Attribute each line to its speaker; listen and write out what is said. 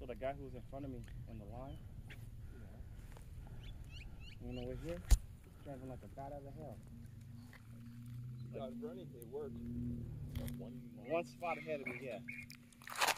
Speaker 1: the guy who was in front of me in the line. You know, we're here, driving like a bat out of hell.
Speaker 2: Running, it worked.
Speaker 1: One spot ahead of me, yeah.